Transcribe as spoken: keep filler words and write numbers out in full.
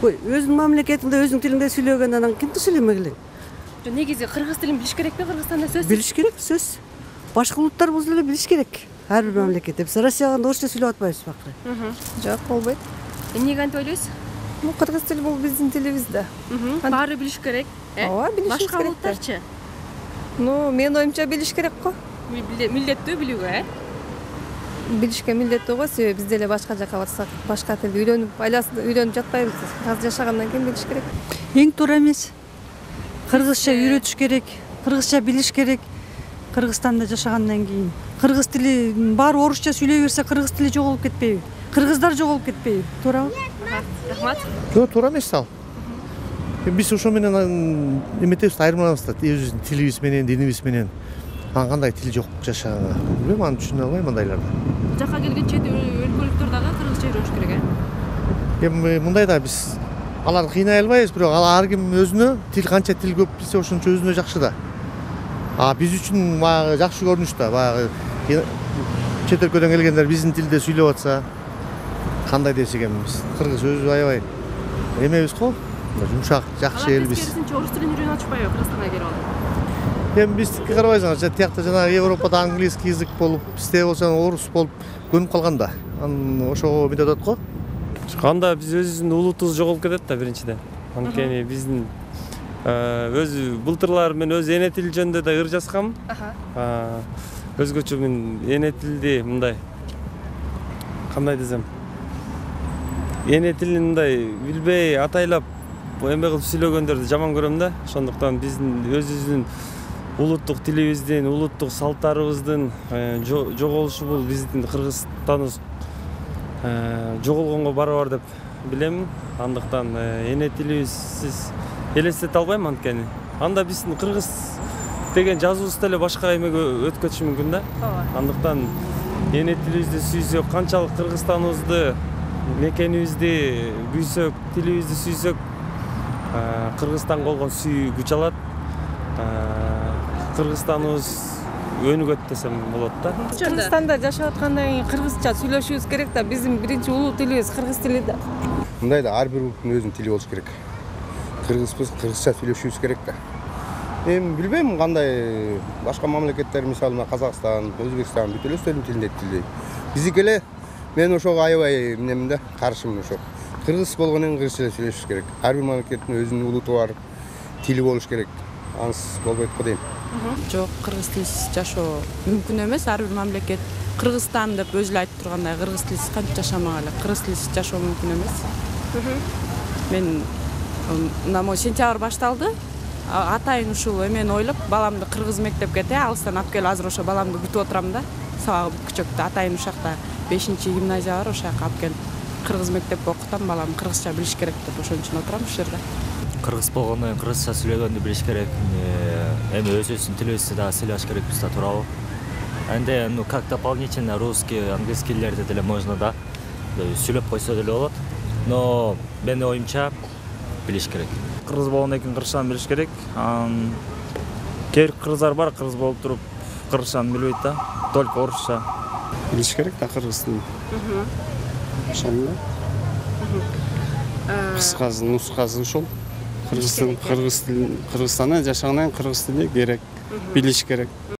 Өзүнүн мамлекетинде өзүнүн тилинде сүйлөгөн анан кимди сүйлөмөк элең? Негизи кыргыз тилин билиш керекпи Кыргызстанда сөзсүз? Билиш керек, сөз. Башка улуттар болсо эле билиш керек. Ар бир мамлекетте. Биз Россияга орусча сүйлөп атпайбызбы акыры? Жок, болбойт. Эмнеге антип ойлойсуз? Ну, кыргыз тили бул биздин тилибиз да. Баары билиш керек. Ооба, билишибиз керек. Башка улуттарчы? Ну, менин оюмча билиш керек го. Милдеттүү билүүгө, э? Билишке милдеттүү го, себеби биз деле башка жака барсак, башка тилди үйрөнүп, айласын үйрөнүп жатпайбыз. Азыр жашагандан кийин билиш керек. Эң туура эмес. Кыргызча үйрөтүш керек, кыргызча билиш керек. Кыргызстанда жашагандан кийин. Кыргыз тили баары орусча сүйлөй берсе, кыргыз тили жоголуп кетпейби? Кыргыздар жоголуп кетпейби? Туурабы? Рахмат. Жок, туура эмес ал. Биз ошо менен эметебиз, айырмаланабыз да, өзүбүздүн тилибиз менен, динибиз менен. Анан кандай тил жок жашаганга. Билбейм, аны түшүнө албайм андайларды. Жака келген чет өлкөлүктөр дагы кыргызча үйрөнүш керек, э? Эми мындай да биз аларды кыйнай албайбыз, бирок ал ар ким өзүнө тил канча тил көп билсе ошончо өзүнө жакшы да. А биз үчүн баягы жакшы көрүнүш да, баягы чет өлкөдөн келгендер биздин тилде сүйлөп атса кандай десек эми биз кыргыз өзү аябай эмебиз го, жумшак, жакшы элбиз. Алар тескерисинче орус тилин үйрөнүп атышпайбы Кыргызстанга келип алып? Эми биздики карабайсыңар, тиякта жанагы Европада английский язык болуп, бизде болсо орус болуп көнүп калган да. Анан ошого эмне атат го? Анда биз өзүбүздүн улутубуз жоголуп кетет да биринчиден. Анткени биздин өзү былтырлар мен өз эне тил жөнүндө да ыр жазгам. Өзгөчө мен эне тилди мындай кандай десем, эне тилин мындай билбей атайлап эме кылып сүйлөгөндөрдү жаман көрөм да. Ошондуктан биздин өзүбүздүн улуттук тилибиздин, улуттук салттарыбыздын жоголушу бул биздин Кыргызстаныбыз жоголгонго барабар деп билем. Андыктан эне тилибизсиз элестете албайм анткени. Анда биздин кыргыз деген жазуубуз деле башка эмеге өтүп кетиши мүмкүн да. Андыктан эне тилибизди сүйсөк, канчалык Кыргызстаныбызды, мекенибизди күйсөк, тилибизди сүйсөк, Кыргызстанга болгон сүйүү күч алат. Кыргызстаныбыз өнүгөт десем болот да. Кыргызстанда жашап аткандан кийин кыргызча сүйлөшүбүз керек да. Биздин биринчи улуу тилибиз кыргыз тили да. Мындай да ар бир улуттун өзүнүн тили болуш керек. Кыргызбыз, кыргызча сүйлөшүбүз керек да. Эми билбейм кандай башка мамлекеттер, мисалы Казакстан, Өзбекстан бүт эле өздөрүнүн тилинде тилдейт. Биздики эле мен ошого аябай эмнемин да, каршымын ошо. Кыргыз болгондон кийин кыргызча сүйлөшүш керек. Ар бир мамлекеттин өзүнүн улуту бар, тили болуш керек. Ансыз болбойт го дейм. Жок, кыргыз тилсиз жашоо мүмкүн эмес. Ар бир мамлекет Кыргызстан деп өзү айтып тургандай, кыргыз тилсиз кантип жашамак эле? Кыргыз тилсиз жашоо мүмкүн эмес. Мен мына могу сентябрь башталды. Атайын ушул эмени ойлоп, баламды кыргыз мектепке те алыстан алып келип, азыр ошо баламды күтүп отурам да. Сабагы бүткүчөктө атайын ушакта бешинчи гимназия бар, ошол жака алып келип кыргыз мектепке окутам, балам кыргызча билиш керек деп ошон үчүн отурам ушул жерде. Кыргыз болгондон кийин кыргызча сүйлөгөндү билиш керек. Эми өзүбүздүн тилибизди да сүйлөш керекпиз да, туурабы? Энди ну как дополнительно русский, английскийлерди деле можно да сүйлөп койсо деле болот. Но менин оюмча билиш керек. Кыргыз болгондон кийин кыргызчаны билиш керек. Кээ бир кыргыздар бар, кыргыз болуп туруп кыргызчаны билбейт да, только орусча. Билиш керек да кыргыз тилин. Ошондо. Кыскасы, нускасы ушул. Кыргыз тилин, кыргыз тилин, Кыргызстанда жашагандан кийин кыргыз тили керек, билиш керек.